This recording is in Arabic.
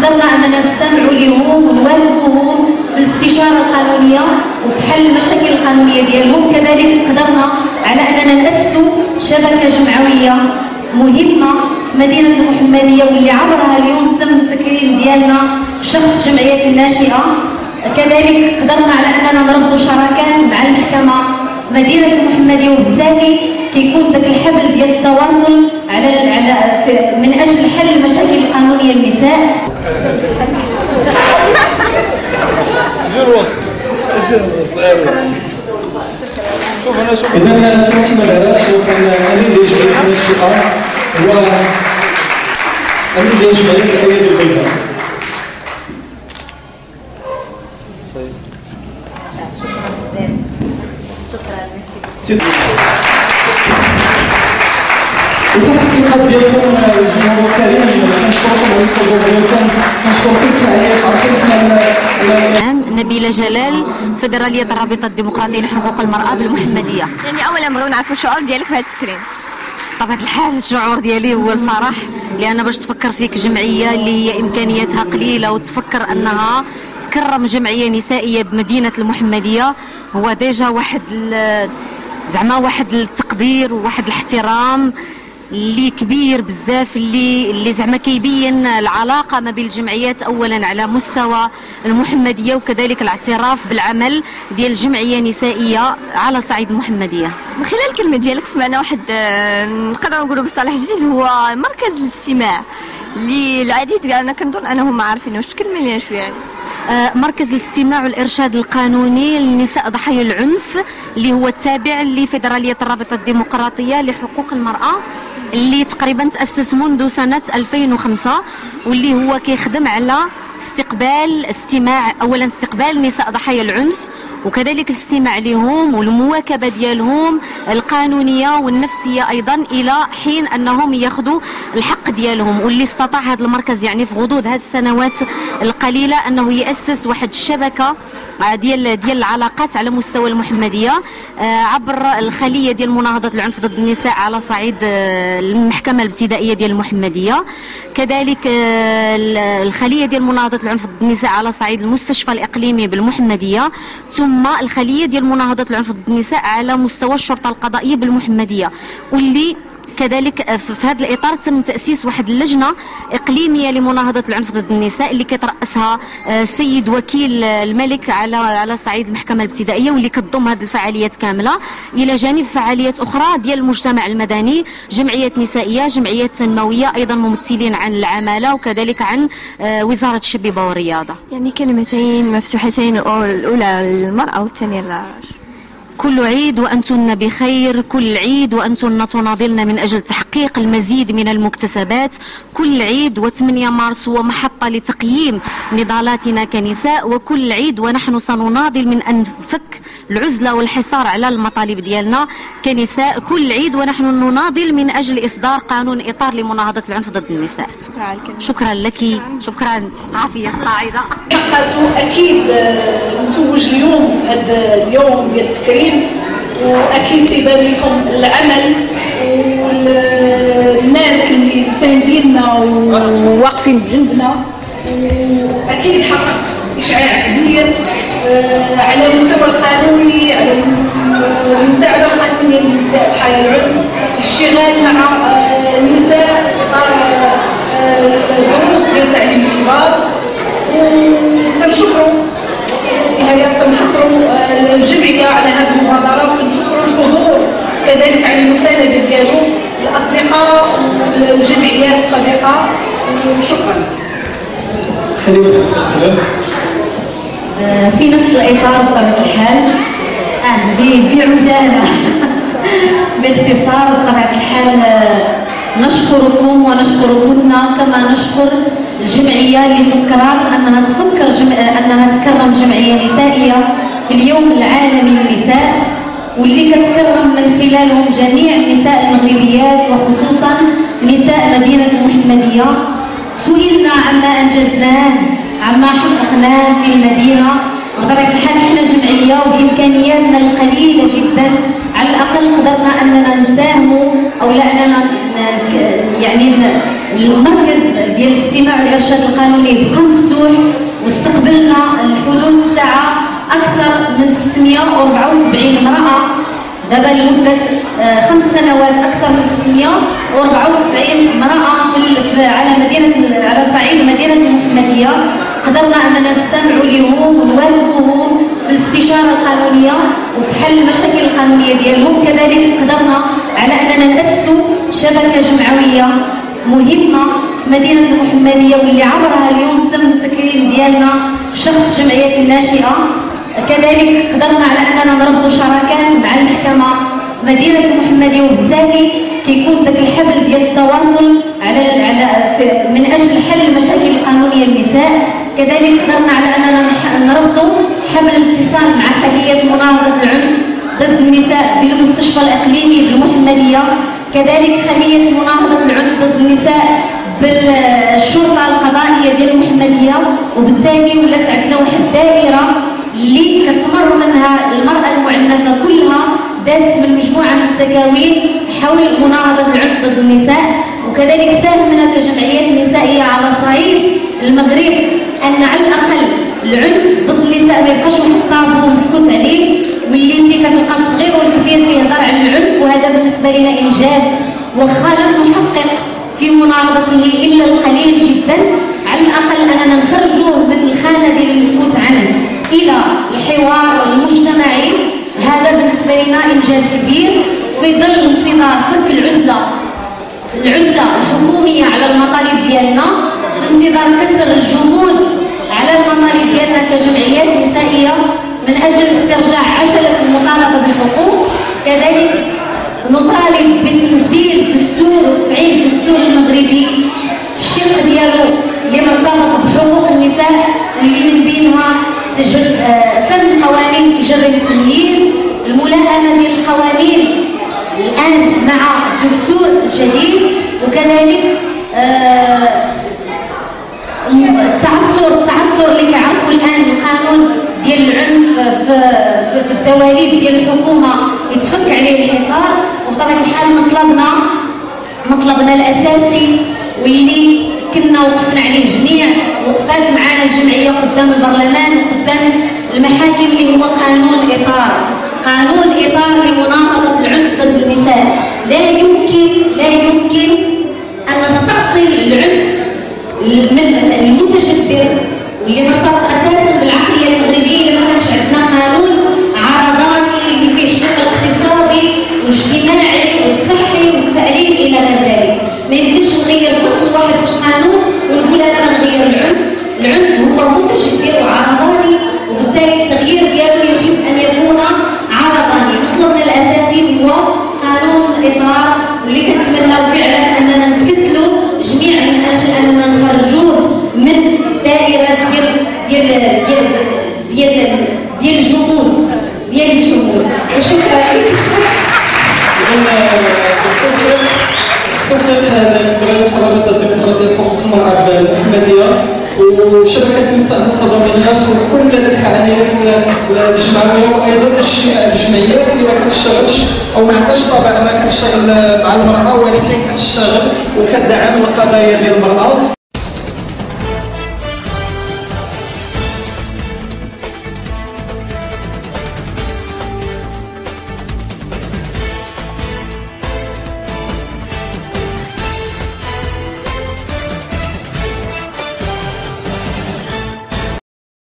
قدرنا اننا نستمعوا لهم ونواكبوهم في الاستشاره القانونيه وفي حل المشاكل القانونيه ديالهم. كذلك قدرنا على اننا ناسسوا شبكه جمعويه مهمه في مدينه المحمديه، واللي عبرها اليوم تم التكريم ديالنا في شخص الجمعيات الناشئه. كذلك قدرنا على اننا نربطوا شراكات مع المحكمه في مدينه المحمديه، وبالتالي كيكون ذاك الحبل ديال التواصل من اجل حل المشاكل القانونيه للنساء. إذا السي محمد علاش كان أمين ديال جمعية الناشئة هو أمين ديال جمعية الأيادي البيضاء. وتحت الثقة ديالكم الجمهور الكريم كنشكركم على الحضور ديالكم، كنشكركم في الفعاليات. نبيلة جلال، فدرالية الرابطة الديمقراطية لحقوق المرأة بالمحمدية. يعني أولا نبغيو نعرفوا الشعور ديالك بهذا التكريم. طبعا الحال الشعور ديالي هو الفرح، لأن باش تفكر فيك جمعية اللي هي إمكانياتها قليلة وتفكر أنها تكرم جمعية نسائية بمدينة المحمدية، هو ديجا واحد زعما واحد التقدير وواحد الاحترام اللي كبير بزاف، اللي زعما كيبين العلاقه ما بين الجمعيات اولا على مستوى المحمديه، وكذلك الاعتراف بالعمل ديال الجمعيه النسائيه على صعيد المحمديه. من خلال الكلمه ديالك سمعنا واحد نقدروا نقولوا مصطلح جديد هو مركز الاستماع، اللي العديد ديالنا كنظن انهم ما عارفينوش. تكلمي لنا شويه يعني. مركز الاستماع والإرشاد القانوني للنساء ضحايا العنف، اللي هو التابع لفيدرالية الرابطة الديمقراطية لحقوق المرأة، اللي تقريبا تأسس منذ سنة 2005، واللي هو كيخدم على استماع اولا استقبال النساء ضحايا العنف، وكذلك الاستماع لهم والمواكبه ديالهم القانونيه والنفسيه ايضا الى حين انهم ياخذوا الحق ديالهم. واللي استطاع هذا المركز يعني في غضون هذه السنوات القليله انه ياسس واحد الشبكه ديال العلاقات على مستوى المحمديه عبر الخليه ديال مناهضه العنف ضد النساء على صعيد المحكمه الابتدائيه ديال المحمديه، كذلك الخليه ديال مناهضه العنف ضد النساء على صعيد المستشفى الاقليمي بالمحمديه، ثم الخليه ديال مناهضه العنف ضد النساء على مستوى الشرطه القضائيه بالمحمديه. واللي كذلك في هذا الاطار تم تاسيس واحد اللجنه اقليميه لمناهضه العنف ضد النساء اللي كترأسها السيد وكيل الملك على صعيد المحكمه الابتدائيه، واللي كتضم هذه الفعاليات كامله الى جانب فعاليات اخرى ديال المجتمع المدني، جمعيات نسائيه، جمعيات تنمويه، ايضا ممثلين عن العماله وكذلك عن وزاره الشبيبه والرياضه. يعني كلمتين مفتوحتين، الاولى للمراه والثانيه للرجل. كل عيد وأنتن بخير، كل عيد وأنتن تناضلن من أجل تحقيق المزيد من المكتسبات، كل عيد و8 مارس هو محطة لتقييم نضالاتنا كنساء، وكل عيد ونحن سنناضل من أن نفك العزلة والحصار على المطالب ديالنا كنساء، كل عيد ونحن نناضل من أجل إصدار قانون إطار لمناهضة العنف ضد النساء. شكرا على الكلمة. شكرا لك، شكرا صحفية الصاعدة. أكيد نتوج اليوم في هذا اليوم ديال التكريم، واكيد تيبان لكم العمل والناس اللي مسانديننا وواقفين بجنبنا، واكيد حقق اشعاع كبير على المستوى القانوني، على المساعده القانونيه للنساء ضحايا العنف، الاشتغال مع النساء في اطار الدروس ديال تعليم الكبار. وتنشكروا في نهاية تنشكروا الجمعية على هذه المبادرة، وتنشكروا الحضور كذلك على المساندة ديالو، الأصدقاء والجمعيات الصديقة، وشكرا. في نفس الإطار بطبيعة الحال بعجالة باختصار بطبيعة الحال نشكركم ونشكركن، كما نشكر الجمعية اللي فكرت أنها تكرم جمعية نسائية في اليوم العالمي للنساء، واللي كتكرم من خلالهم جميع النساء المغربيات وخصوصا نساء مدينة المحمدية. سئلنا عما أنجزناه، عما حققناه في المدينة، بطبيعة الحال حنا جمعية وبإمكانياتنا القليلة جدا على الأقل قدرنا أننا نساهموا أو لا أننا يعني المركز ديال الاستماع والارشاد القانوني بقى مفتوح، واستقبلنا الحدود الساعه اكثر من 674 امراه دابا لمده 5 سنوات، اكثر من 694 امراه على صعيد مدينه المحمديه. قدرنا اننا نستمعوا لهم ونواكبوهم في الاستشاره القانونيه وفي حل المشاكل القانونيه ديالهم. كذلك قدرنا على اننا ناسسوا شبكه جمعويه مهمه في مدينه المحمديه، واللي عبرها اليوم تم التكريم ديالنا في شخص الجمعيات الناشئه. كذلك قدرنا على اننا نربطوا شراكات مع المحكمه في مدينه المحمديه، وبالتالي كيكون ذاك الحبل ديال التواصل من اجل حل المشاكل القانونيه للنساء. كذلك قدرنا على اننا نربطوا حبل الاتصال مع خليه مناهضه العنف ضد النساء بالمستشفى الاقليمي بالمحمديه، كذلك خليه مناهضه العنف ضد النساء بالشرطه القضائيه ديال المحمديه. وبالتالي ولات عندنا واحد الدائره اللي كتمر منها المراه المعنفه كلها دازت من مجموعه من التكاوين حول مناهضه العنف ضد النساء. وكذلك ساهمنا كجمعيات نسائيه على صعيد المغرب ان على الاقل العنف ضد النساء ما يبقاش واحد الطابو مسكوت عليه، واللي انت كتلقى الصغير والكبير كيهضر على العنف، وهذا بالنسبه لنا انجاز واخا لم نحقق في مناهضته الا القليل جدا. على الاقل اننا نخرجوه من الخانه ديال المسكوت عنه الى الحوار المجتمعي، هذا بالنسبه لنا انجاز كبير في ظل انتظار فك العزله الحكوميه على المطالب ديالنا، في انتظار كسر الجمود على المطالب ديالنا كجمعيات نسائيه من اجل استرجاع عجله المطالبه بالحقوق. كذلك نطالب بتنزيل دستور وتفعيل الدستور المغربي في الشق ديالو اللي مرتبط بحقوق النساء، واللي من بينها سن قوانين تجرم التمييز، الملائمه ديال القوانين الان مع الدستور الجديد، وكذلك التعثر اللي كيعرفوا الان القانون ديال العنف في الدواليب ديال الحكومه يتفك عليه الحصار. وبطبيعه الحال مطلبنا الاساسي واللي كنا وقفنا عليه جميع وقفات معنا الجمعيه قدام البرلمان وقدام المحاكم، اللي هو قانون اطار لمناهضه العنف ضد النساء. لا يمكن ان نستأصل العنف من المتجذر واللي مرتبط اساسا بالعقليه المغربيه اللي ما كانش عندنا قانون عرضاني اللي فيه الشق الاقتصادي والاجتماعي والصحي والتعليم الى غير ذلك. ما يمكنش نغير فصل واحد في القانون ونقول انا غنغير العنف هو متجذر وعرضاني، وبالتالي التغيير ديالو يجب ان يكون عرضاني. مطلبنا الاساسي هو قانون الاطار، واللي كنتمناو فعلا اننا نتكتلوا جميع من اجل اننا نخرجوه من دائره ديال الجمود وشكرا. تحقيق الفدراليه الرابطه الديمقراطيه لحقوق المراه بالمحمديه وشبكه النساء المتضامنات وكل الفعاليات الجمعويه، وايضا الجمعيات اللي ما كتشتغلش او ما عندهاش طابع ما كتشتغل مع المراه ولكن كتشتغل وكتدعم القضايا ديال المراه.